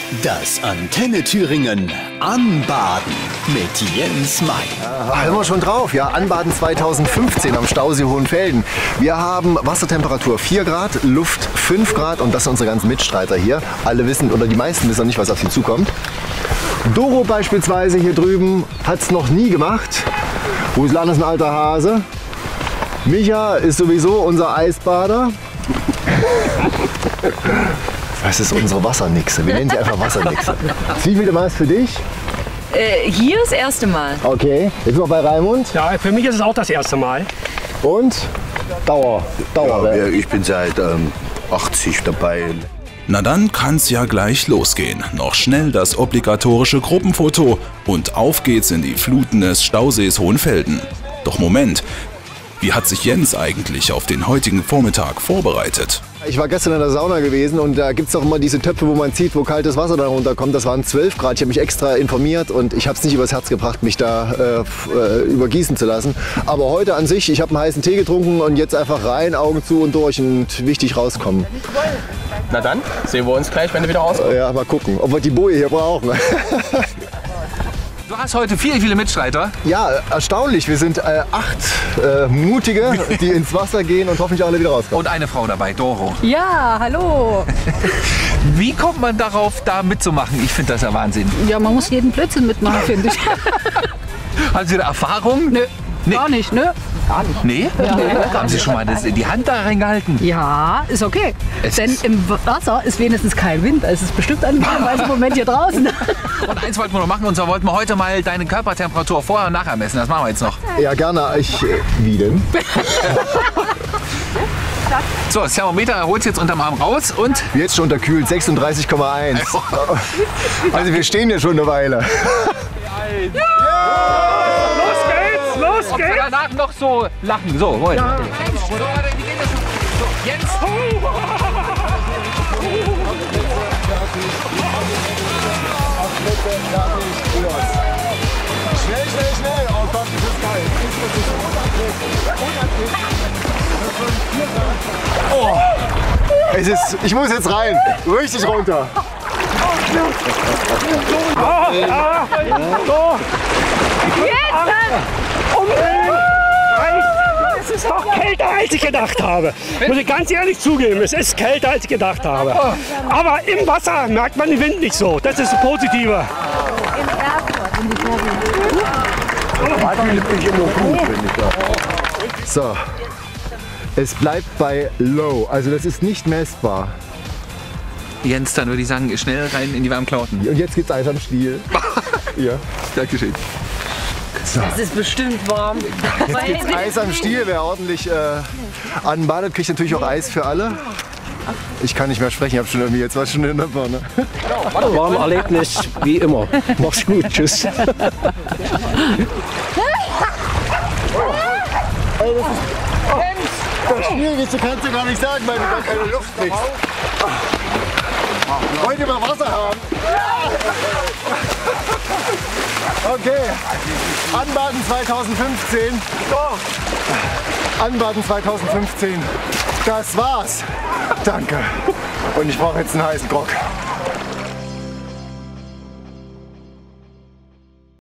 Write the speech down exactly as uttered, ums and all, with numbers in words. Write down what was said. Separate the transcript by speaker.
Speaker 1: Das Antenne Thüringen Anbaden mit Jens May.
Speaker 2: Da sind wir schon drauf, ja. Anbaden zweitausendfünfzehn am Stausee Hohenfelden. Wir haben Wassertemperatur vier Grad, Luft fünf Grad und das sind unsere ganzen Mitstreiter hier. Alle wissen, oder die meisten wissen noch nicht, was auf sie zukommt. Doro beispielsweise hier drüben hat es noch nie gemacht. Ruslan ist ein alter Hase. Micha ist sowieso unser Eisbader. Das ist unsere Wassernixe. Wir nennen sie einfach Wassernixe. Wie viele Mal ist für dich?
Speaker 3: Äh, hier das erste Mal.
Speaker 2: Okay, jetzt noch bei Raimund.
Speaker 4: Ja, für mich ist es auch das erste Mal.
Speaker 2: Und? Dauer. Dauer.
Speaker 5: Ja, ich bin seit ähm, achtzig dabei.
Speaker 6: Na dann kann's ja gleich losgehen. Noch schnell das obligatorische Gruppenfoto und auf geht's in die Fluten des Stausees Hohenfelden. Doch Moment, wie hat sich Jens eigentlich auf den heutigen Vormittag vorbereitet?
Speaker 2: Ich war gestern in der Sauna gewesen und da gibt es auch immer diese Töpfe, wo man zieht, wo kaltes Wasser da runterkommt. Das waren zwölf Grad. Ich habe mich extra informiert und ich habe es nicht übers Herz gebracht, mich da äh, übergießen zu lassen. Aber heute an sich, ich habe einen heißen Tee getrunken und jetzt einfach rein, Augen zu und durch und wichtig rauskommen.
Speaker 7: Na dann, sehen wir uns gleich, wenn du wieder rauskommst.
Speaker 2: Ja, mal gucken, ob wir die Boje hier brauchen.
Speaker 7: Du hast heute viele, viele Mitstreiter.
Speaker 2: Ja, erstaunlich. Wir sind äh, acht äh, Mutige, die ins Wasser gehen und hoffentlich alle wieder rauskommen.
Speaker 7: Und eine Frau dabei, Doro.
Speaker 3: Ja, hallo.
Speaker 7: Wie kommt man darauf, da mitzumachen? Ich finde das ja Wahnsinn.
Speaker 3: Ja, man muss jeden Blödsinn mitmachen, finde ich.
Speaker 7: Haben Sie da Erfahrung?
Speaker 3: Nö,
Speaker 7: Nee.
Speaker 3: gar nicht, ne? Gar nicht.
Speaker 7: Nee?
Speaker 3: Ja.
Speaker 7: Haben Sie schon mal das in die Hand da reingehalten?
Speaker 3: Ja, ist okay.
Speaker 7: Es
Speaker 3: Denn
Speaker 7: ist-
Speaker 3: im Wasser ist wenigstens kein Wind. Es ist bestimmt angenehm, weil es im Moment hier draußen.
Speaker 7: Und eins wollten wir noch machen, und zwar wollten wir heute mal deine Körpertemperatur vorher und nachher messen. Das machen wir jetzt noch.
Speaker 2: Ja, gerne. Ich, äh, wie denn?
Speaker 7: So, das Thermometer holt jetzt unterm Arm raus und
Speaker 2: Jetzt schon unterkühlt, sechsunddreißig Komma eins. Also wir stehen hier schon eine Weile.
Speaker 4: Los geht's, los
Speaker 7: ob wir
Speaker 4: geht's!
Speaker 7: danach noch so lachen. So, Moment. So, warte, wie geht das? So, Jens.
Speaker 2: Schnell, schnell, schnell. Oh Gott, das ist geil. Oh. Es ist, ich muss jetzt rein. Richtig runter.
Speaker 4: Es ist doch kälter, als ich gedacht habe. Muss ich ganz ehrlich zugeben, es ist kälter, als ich gedacht habe. Aber im Wasser merkt man den Wind nicht so. Das ist das Positive.
Speaker 2: So. Es bleibt bei low. Also das ist nicht messbar.
Speaker 7: Jens, dann würde ich sagen, schnell rein in die warmen Klamotten.
Speaker 2: Und jetzt gibt's Eis am Stiel. Ja.
Speaker 7: Dankeschön.
Speaker 3: Das ist bestimmt warm.
Speaker 2: Jetzt gibt's Eis am Stiel. Wer ordentlich äh, anbadet, kriegt natürlich auch Eis für alle. Ich kann nicht mehr sprechen, ich habe schon irgendwie jetzt was schon in der Birne.
Speaker 4: War ein Erlebnis, wie immer. Mach's gut, tschüss.
Speaker 2: Ey, das ist das Schwierigste kannst du gar nicht sagen, weil du gar keine Luft kriegst. Wollt ihr mal Wasser haben? Okay, Anbaden zweitausendfünfzehn. Anbaden zweitausendfünfzehn. Das war's. Danke. Und ich brauche jetzt einen heißen Grog.